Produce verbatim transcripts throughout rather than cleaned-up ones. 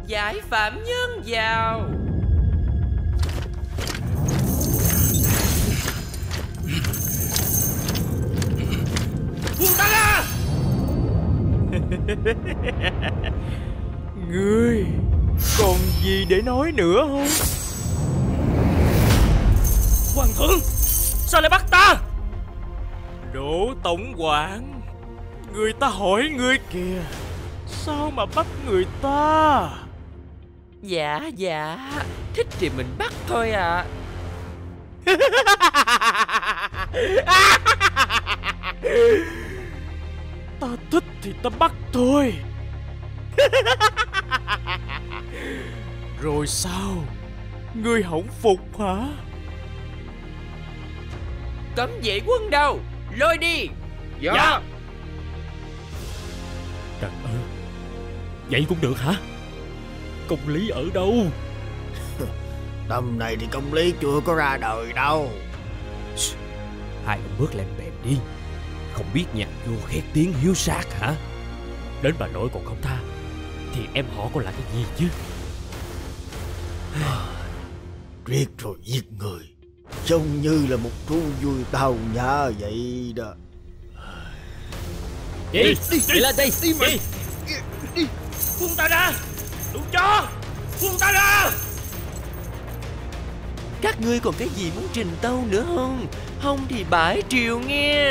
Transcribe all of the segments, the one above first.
Giải phạm nhân vào. Buông ta ra. Ngươi còn gì để nói nữa không? Hoàng thượng, sao lại bắt ta? Đỗ tổng quản, người ta hỏi ngươi kìa, sao mà bắt người ta? Dạ dạ, thích thì mình bắt thôi ạ. Ta thích thì ta bắt thôi. Rồi sao? Ngươi không phục hả? Cấm vệ quân đâu? Lôi đi. Dạ, dạ. Trời ơi, vậy cũng được hả? Công lý ở đâu? Tầm này thì công lý chưa có ra đời đâu. Hai ông bớt lèm bèm đi. Không biết nhà vua khét tiếng hiếu sát hả? Đến bà nội còn không tha thì em họ có là cái gì chứ? Riết rồi giết người, trông như là một thú vui tao nhã vậy đó. Đi, đi, đi lên đây, đi mà. Đi, đi. Buông ta ra, đủ cho. Buông ta ra. Các ngươi còn cái gì muốn trình tâu nữa không? Không thì bãi triều nghe.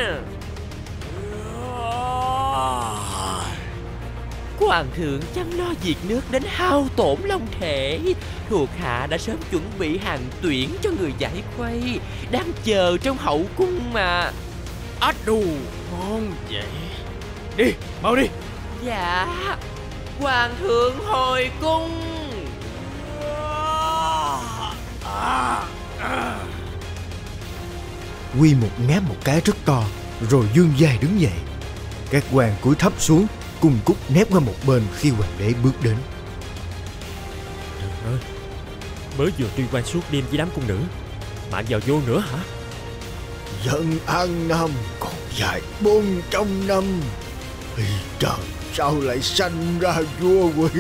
Hoàng thượng chẳng lo việc nước đến hao tổn long thể. Thuộc hạ đã sớm chuẩn bị hàng tuyển cho người giải khuây, đang chờ trong hậu cung mà. Át đù, ngon vậy. Đi, mau đi. Dạ, hoàng thượng hồi cung. Quy một ngáp một cái rất to, rồi vươn vai đứng dậy. Các quan cúi thấp xuống, cùng cúc nép qua một bên khi hoàng đế bước đến. Trời ơi, mới vừa tuyên quan suốt đêm với đám cung nữ, mà vào vô nữa hả? Dân An Nam còn dài bốn trăm năm. Ê, trời, sao lại sanh ra vua quỷ?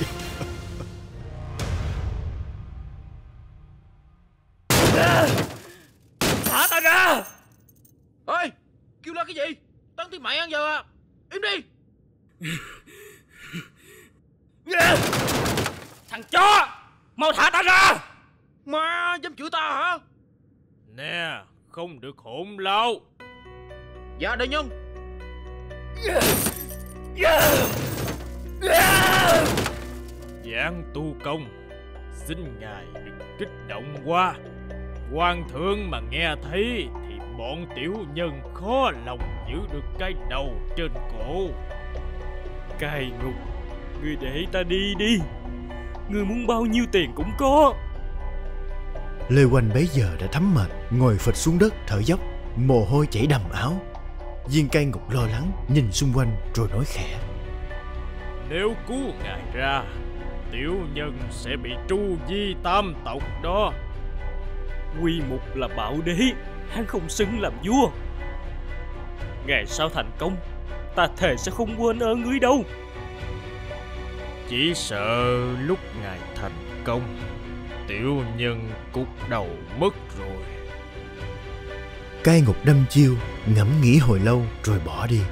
Thả ta ra. Ê, kêu la cái gì? Tấn thì mày ăn giờ à? Im đi. Thằng chó, mau thả ta ra. Má dám chửi ta hả? Nè, không được hỗn láo. Dạ đại nhân. Giảng tu công, xin ngài đừng kích động quá. Hoàng thượng mà nghe thấy thì bọn tiểu nhân khó lòng giữ được cái đầu trên cổ. Cai ngục, ngươi để ta đi đi. Ngươi muốn bao nhiêu tiền cũng có. Lê Oanh bấy giờ đã thấm mệt, ngồi phịch xuống đất thở dốc, mồ hôi chảy đầm áo. Viên Cai Ngục lo lắng nhìn xung quanh rồi nói khẽ: Nếu cứu ngài ra, tiểu nhân sẽ bị tru di tam tộc đó. Quy Mục là bạo đế, hắn không xứng làm vua. Ngày sau thành công, ta thề sẽ không quên ơn ngươi đâu. Chỉ sợ lúc ngài thành công, tiểu nhân cút đầu mất rồi. Cai Ngục đâm chiêu, ngẫm nghĩ hồi lâu rồi bỏ đi.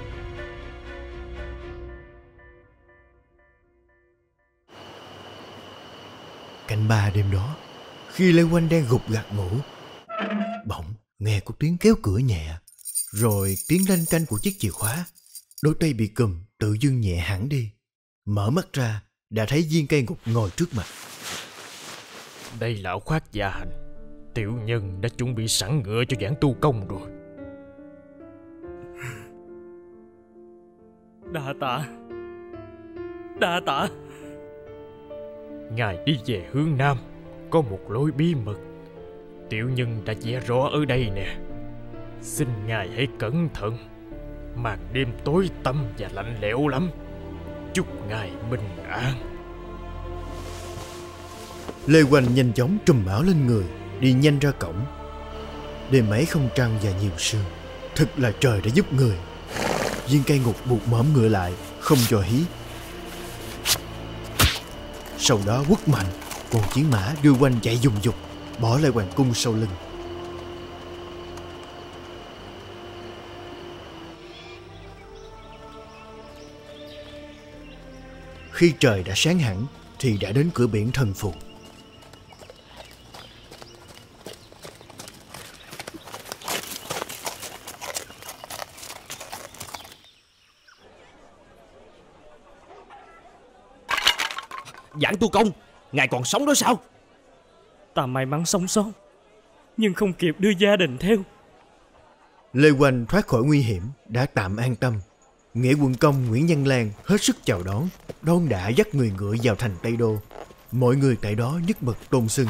Canh ba đêm đó, khi Lê Oanh đang gục gặt ngủ, bỗng nghe có tiếng kéo cửa nhẹ, rồi tiếng lanh canh của chiếc chìa khóa. Đôi tay bị cùm tự dưng nhẹ hẳn đi. Mở mắt ra, đã thấy Viên Cai Ngục ngồi trước mặt. Đây lão khoát gia hành, tiểu nhân đã chuẩn bị sẵn ngựa cho giảng tu công rồi. Đa tạ, đa tạ. Ngài đi về hướng Nam, có một lối bí mật, tiểu nhân đã vẽ rõ ở đây nè. Xin ngài hãy cẩn thận, màn đêm tối tăm và lạnh lẽo lắm. Chúc ngài bình an. Lê Oanh nhanh chóng trùm áo lên người, đi nhanh ra cổng. Đêm ấy không trăng và nhiều sương, thực là trời đã giúp người. Viên Cai Ngục buộc mõm ngựa lại, không cho hí. Sau đó quất mạnh, con chiến mã đưa quanh chạy dùng dục, bỏ lại hoàng cung sau lưng. Khi trời đã sáng hẳn thì đã đến cửa biển Thần Phù. Giảng Tu Công, ngài còn sống đó sao? Ta may mắn sống sót, nhưng không kịp đưa gia đình theo. Lê Oanh thoát khỏi nguy hiểm, đã tạm an tâm. Nghĩa quân công Nguyễn Văn Lan hết sức chào đón, đón đã dắt người ngựa vào thành Tây Đô. Mọi người tại đó nhất mực tôn xưng.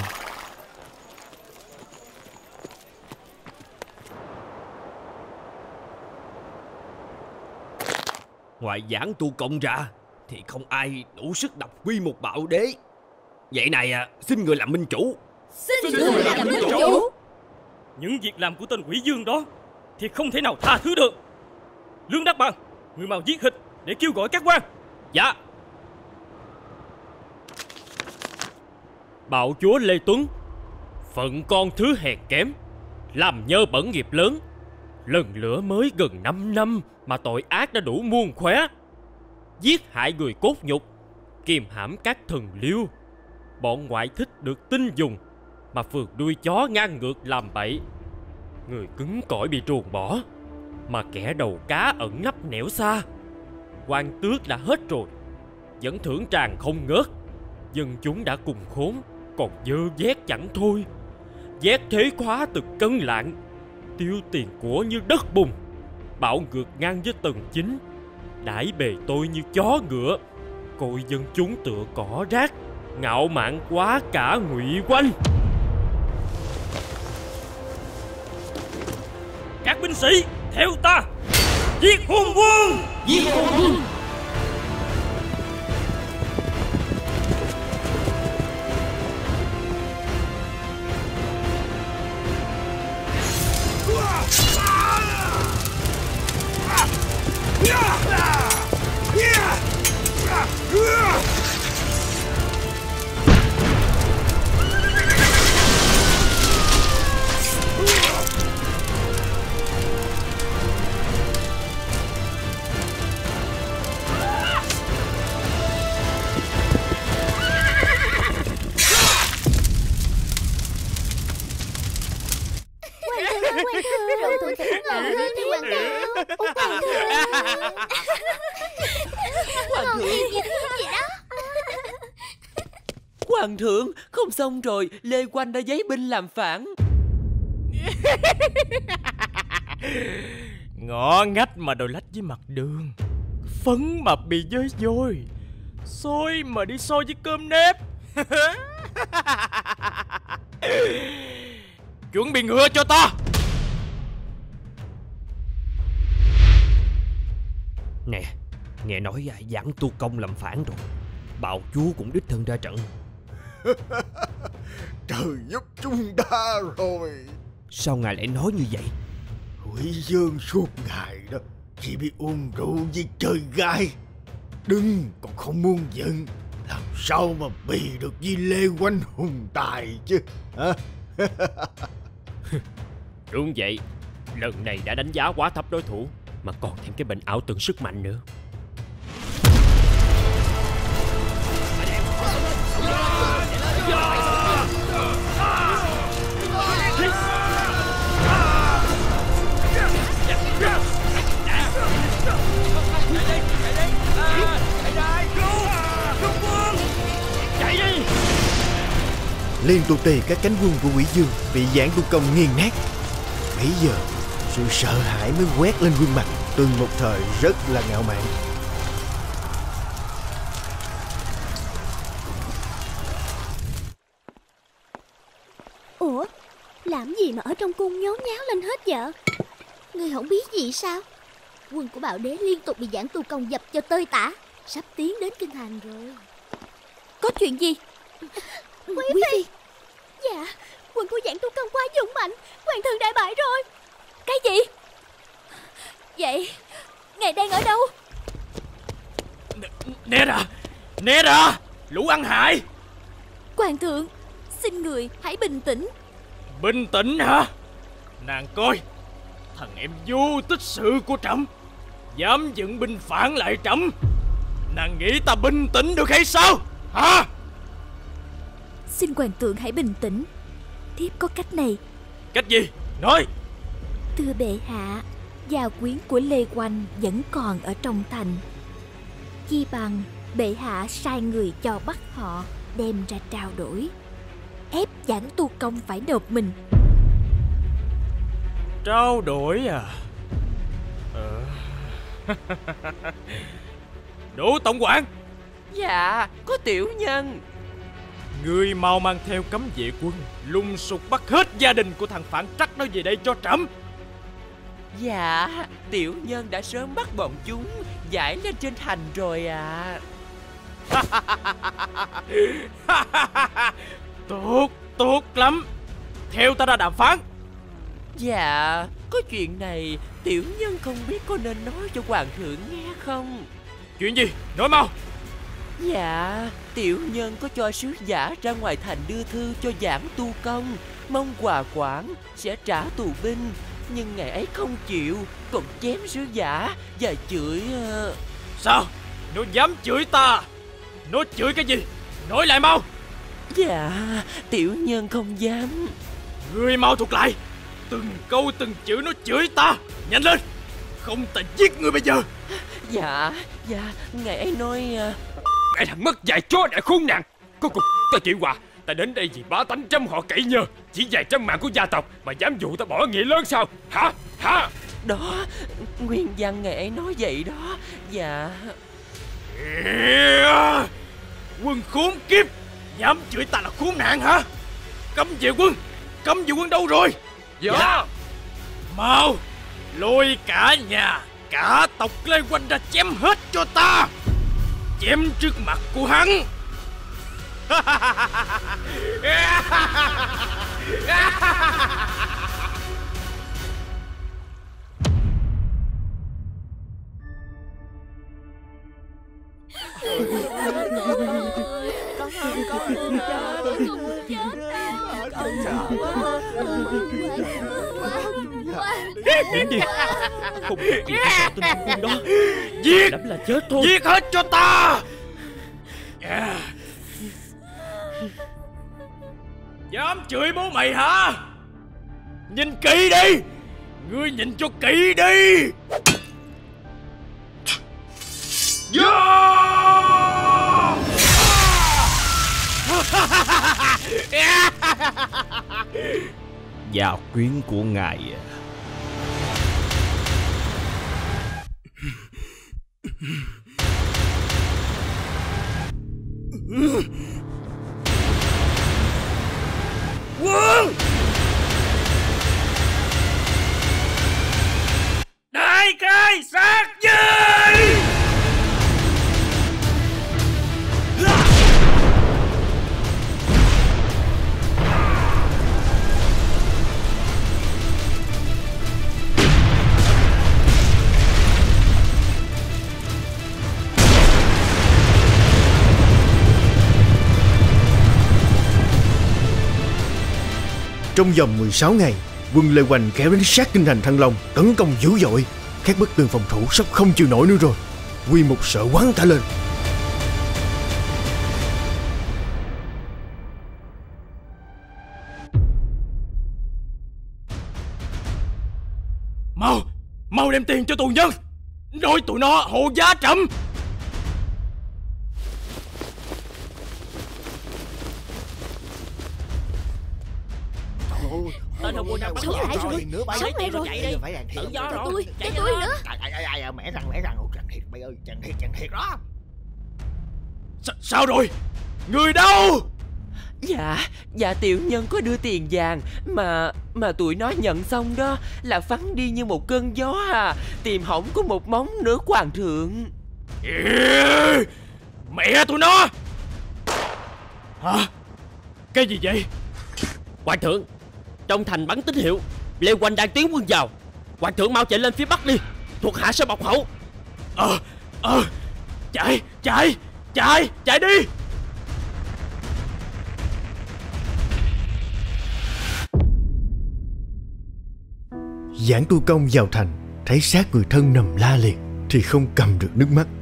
Ngoài Giảng Tu Công ra thì không ai đủ sức đập quy một bạo đế. Vậy này à, xin người làm minh chủ. Xin người làm minh chủ. Những việc làm của tên quỷ dương đó thì không thể nào tha thứ được. Lương Đắc Bằng, người mau giết hịch để kêu gọi các quan. Dạ. Bạo chúa Lê Tuấn, phận con thứ hèn kém, làm nhơ bẩn nghiệp lớn. Lần lửa mới gần năm năm mà tội ác đã đủ muôn khóe. Giết hại người cốt nhục, kiềm hãm các thần liêu. Bọn ngoại thích được tin dùng mà phường đuôi chó ngang ngược làm bậy. Người cứng cỏi bị truồng bỏ, mà kẻ đầu cá ẩn nấp nẻo xa. Quan tước đã hết rồi, vẫn thưởng tràng không ngớt. Dân chúng đã cùng khốn, còn dơ vét chẳng thôi. Vét thế khóa từ cân lạng, tiêu tiền của như đất bùn. Bạo ngược ngang với tầng chính, đãi bề tôi như chó ngựa. Coi dân chúng tựa cỏ rác, ngạo mạn quá cả Ngụy Oanh. Các binh sĩ theo ta, giết hung quân. Giết hung quân. Hoàng thượng, không xong rồi, Lê Oanh đã giấy binh làm phản. Ngõ ngách mà đòi lách với mặt đường, phấn mà bị với vôi, xôi mà đi xôi với cơm nếp. Chuẩn bị ngựa cho ta. Nè, nghe nói à, Giảng Tu Công làm phản rồi, bạo chúa cũng đích thân ra trận. Trời giúp chúng ta rồi. Sao ngài lại nói như vậy? Quỷ dương suốt ngày đó chỉ biết uống rượu với chơi gai, đừng còn không muốn giận, làm sao mà bì được với Lê Oanh hùng tài chứ hả? Đúng vậy, lần này đã đánh giá quá thấp đối thủ, mà còn thêm cái bệnh ảo tưởng sức mạnh nữa. Liên tục tì các cánh quân của Quỷ Dương bị Giảng Tu Công nghiền nát. Bây giờ sự sợ hãi mới quét lên gương mặt, từng một thời rất là ngạo mạn. Ủa, làm gì mà ở trong cung nhốn nháo lên hết vậy? Ngươi không biết gì sao? Quân của Bạo Đế liên tục bị Giảng Tu Công dập cho tơi tả, sắp tiến đến kinh thành rồi. Có chuyện gì? Quý, Quý phi. Dạ, quân của Giảng Tu Công quá dũng mạnh, hoàng thượng đại bại rồi. Cái gì? Vậy ngài đang ở đâu? Né ra, né ra, lũ ăn hại. Hoàng thượng, xin người hãy bình tĩnh. Bình tĩnh hả? Nàng coi, thằng em vô tích sự của trẫm dám dựng binh phản lại trẫm, nàng nghĩ ta bình tĩnh được hay sao hả? Xin Hoàng thượng hãy bình tĩnh. Thiếp có cách này. Cách gì? Nói. Thưa bệ hạ, gia quyến của Lê Oanh vẫn còn ở trong thành. Chi bằng bệ hạ sai người cho bắt họ đem ra trao đổi, ép Giảng Tu Công phải nộp mình. Trao đổi à? Ờ. Đỗ tổng quản. Dạ, có tiểu nhân. Người mau mang theo cấm vệ quân lùng sục bắt hết gia đình của thằng phản trắc đó về đây cho trẫm. Dạ, tiểu nhân đã sớm bắt bọn chúng giải lên trên thành rồi ạ. À. Tốt, tốt lắm. Theo ta ra đàm phán. Dạ, có chuyện này tiểu nhân không biết có nên nói cho hoàng thượng nghe không? Chuyện gì? Nói mau. Dạ, tiểu nhân có cho sứ giả ra ngoài thành đưa thư cho Giảng Tu Công, mong hòa quản sẽ trả tù binh. Nhưng ngày ấy không chịu, còn chém sứ giả và chửi... Uh... Sao? Nó dám chửi ta? Nó chửi cái gì? Nói lại mau. Dạ, tiểu nhân không dám. Ngươi mau thuật lại từng câu từng chữ nó chửi ta. Nhanh lên, không ta giết ngươi bây giờ. Dạ, dạ, ngày ấy nói... Uh... Cái thằng mất dạy chó đã khốn nạn. Cuối cùng ta chịu hòa. Ta đến đây vì bá tánh trăm họ cậy nhờ. Chỉ vài trăm mạng của gia tộc mà dám dụ ta bỏ nghĩa lớn sao? Hả? Hả? Đó, nguyên văn ngày ấy nói vậy đó. Dạ. Yeah. Quân khốn kiếp, dám chửi ta là khốn nạn hả? Cấm vệ quân, cấm vệ quân đâu rồi? Dạ, dạ. Mau lôi cả nhà, cả tộc Lê Oanh ra chém hết cho ta. Chém trước mặt của hắn. Miễn đi. Không biết gì phải sợ tên quân đó. Giết, lắm là chết thôi. Giết hết cho ta. Yeah. Dám chửi bố mày hả? Nhìn kỹ đi. Ngươi nhìn cho kỹ đi. Gia quyến của ngài. Quân đại cai sát giới. Trong vòng mười sáu ngày, quân Lê Oanh kéo đến sát kinh thành Thăng Long, tấn công dữ dội. Các bức tường phòng thủ sắp không chịu nổi nữa rồi. Quy Mục sợ quán cả lên. Mau, mau đem tiền cho tù nhân, rồi tụi nó hộ giá trẫm. Tên thằng quân nào Sống lại rồi, sống lại rồi. chạy đi, tự do Cho rồi. tôi, cho Chạy tôi nữa. nữa. Ai ai ai mẹ thằng mẹ thằng Trần Thiệt mày ơi, Trần Thiệt Trần Thiệt đó. Sa sao rồi? Người đâu? Dạ, dạ tiểu nhân có đưa tiền vàng mà mà tụi nó nhận xong đó là phắn đi như một cơn gió à. Tìm hỏng có một móng nữa hoàng thượng. Ê, mẹ tụi nó. Hả? Cái gì vậy? Hoàng thượng, trong thành bắn tín hiệu, Lê Oanh đang tiến quân vào. Hoàng thượng mau chạy lên phía bắc đi, thuộc hạ sẽ bọc hậu. Ờ, ờ, chạy, chạy, chạy, chạy đi. Giảng Tu Công vào thành, thấy xác người thân nằm la liệt thì không cầm được nước mắt.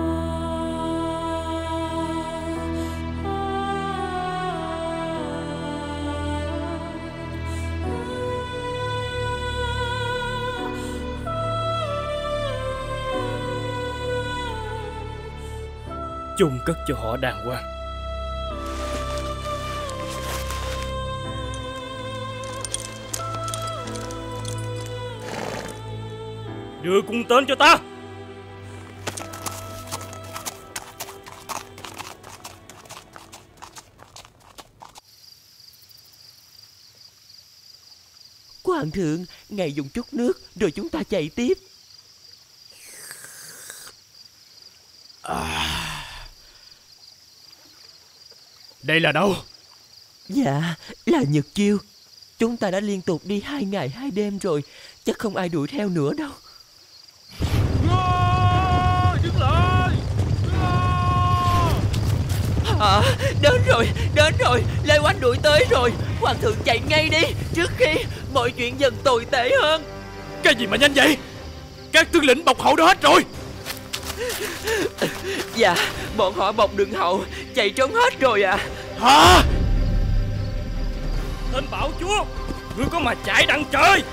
Chôn cất cho họ đàng hoàng. Đưa cung tên cho ta. Hoàng thượng, ngài dùng chút nước rồi chúng ta chạy tiếp. À... Đây là đâu? Dạ, là Nhật Chiêu. Chúng ta đã liên tục đi hai ngày hai đêm rồi, chắc không ai đuổi theo nữa đâu. Dừng lại! À, đến rồi, đến rồi, Lê Oanh đuổi tới rồi. Hoàng thượng chạy ngay đi, trước khi mọi chuyện dần tồi tệ hơn. Cái gì mà nhanh vậy? Các tướng lĩnh bọc hậu đó hết rồi. Dạ, bọn họ bọc đường hậu, chạy trốn hết rồi à. Hả? Tên bảo chúa, ngươi có mà chạy đặng trời.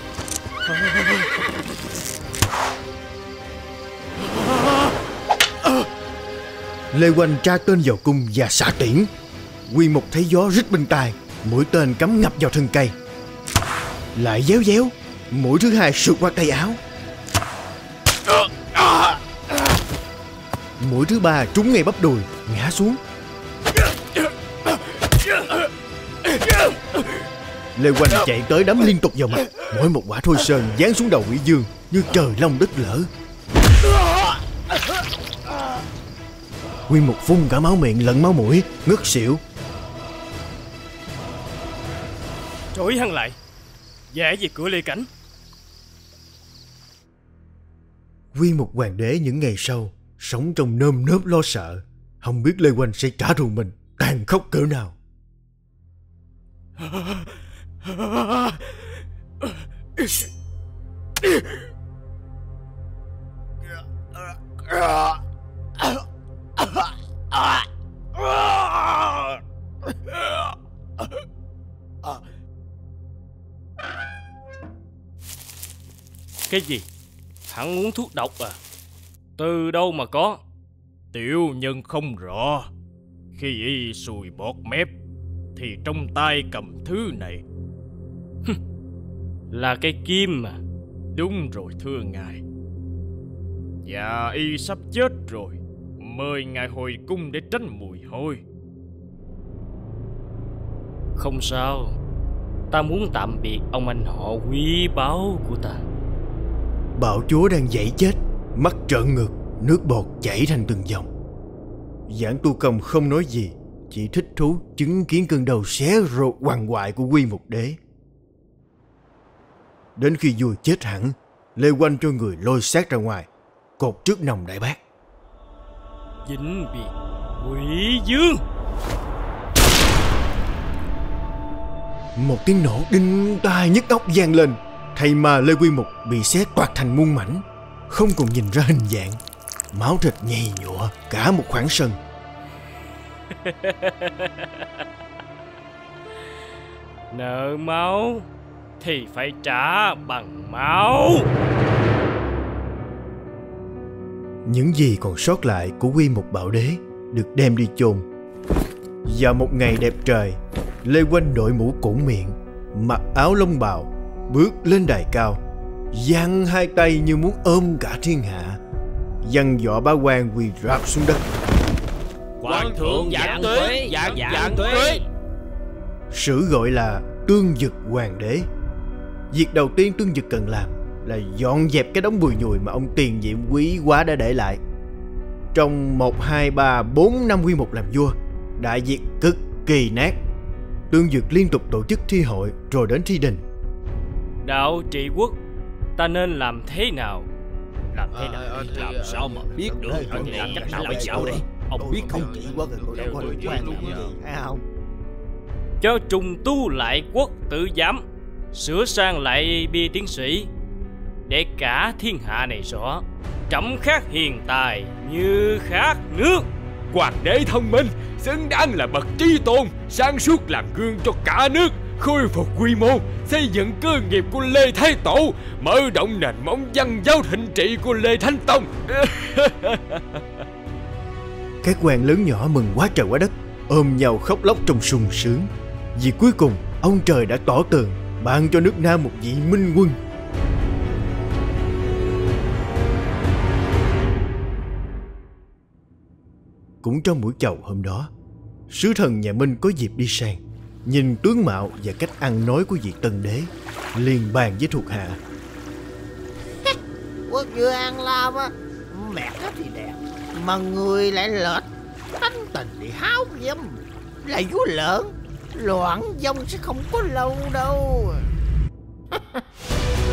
Lê Oanh tra tên vào cung và xả tiễn. Quy Mục thấy gió rít bên tai, mũi tên cắm ngập vào thân cây. Lại déo déo, mũi thứ hai sượt qua tay áo. Mũi thứ ba trúng ngay bắp đùi, ngã xuống. Lê Oanh chạy tới đấm liên tục vào mặt, mỗi một quả Thôi Sơn giáng xuống đầu Ủy Dương như trời long đất lở. Quy Mục phun cả máu miệng lẫn máu mũi, ngất xỉu. Trói hắn lại, vẽ về cửa Lê Cảnh. Quy Mục hoàng đế những ngày sau sống trong nơm nớp lo sợ, không biết Lê Oanh sẽ trả thù mình tàn khốc cỡ nào. Cái gì? Hắn uống thuốc độc à? Từ đâu mà có? Tiểu nhân không rõ. Khi y sùi bọt mép thì trong tay cầm thứ này. Là cái kim mà. Đúng rồi thưa ngài. Và y sắp chết rồi, mời ngài hồi cung để tránh mùi hôi. Không sao, ta muốn tạm biệt ông anh họ quý báu của ta. Bạo chúa đang dãy chết, mắt trợn ngược, nước bọt chảy thành từng dòng. Giảng Tu Công không nói gì, chỉ thích thú chứng kiến cơn đầu xé ruột hoàng hoại của Quy Mục đế. Đến khi vua chết hẳn, Lê Oanh cho người lôi xác ra ngoài, cột trước nòng đại bác. Vĩnh biệt Ủy Dương. Một tiếng nổ đinh tai nhức óc vang lên, thầy mà Lê Quy Mục bị xé toạc thành muôn mảnh, không còn nhìn ra hình dạng, máu thịt nhầy nhụa cả một khoảng sân. Nợ máu thì phải trả bằng máu. Những gì còn sót lại của Quy Mục Bạo Đế được đem đi chôn. Vào một ngày đẹp trời, Lê Oanh đội mũ cổn miệng, mặc áo lông bào, bước lên đài cao, giang hai tay như muốn ôm cả thiên hạ, dằn dọ bá quan quỳ rạp xuống đất. Hoàng thượng vạn tuế, vạn vạn tuế. Sử gọi là tương dực hoàng đế. Việc đầu tiên Tương Dực cần làm là dọn dẹp cái đống bùi nhùi mà ông tiền nhiệm quý quá đã để lại. Trong một, hai, ba, bốn năm Quy Mục làm vua, đại việt cực kỳ nát. Tương Dực liên tục tổ chức thi hội rồi đến thi đình. Đạo trị quốc, ta nên làm thế nào? Làm thế nào? À, à, thì, Làm à, sao mà biết được? Làm cách nào bây giờ đây? Ông biết không trị quốc rồi đâu có liên quan gì hay không? Cho trùng tu lại quốc tự giám, sửa sang lại bia tiến sĩ, để cả thiên hạ này rõ, trẫm khát hiền tài như khát nước. Hoàng đế thông minh, xứng đáng là bậc chí tôn, sáng suốt làm gương cho cả nước, khôi phục quy mô, xây dựng cơ nghiệp của Lê Thái Tổ, mở rộng nền móng văn giáo thịnh trị của Lê Thánh Tông. Các quan lớn nhỏ mừng quá trời quá đất, ôm nhau khóc lóc trong sung sướng, vì cuối cùng ông trời đã tỏ tường, ban cho nước Nam một vị minh quân. Cũng trong buổi chầu hôm đó, sứ thần nhà Minh có dịp đi sang, nhìn tướng mạo và cách ăn nói của vị tân đế, liền bàn với thuộc hạ. Quốc vương An Lam á, mẹ nó thì đẹp, mà người lại lệch, tánh tình thì háo dâm, là vú lợn, loạn vong sẽ không có lâu đâu.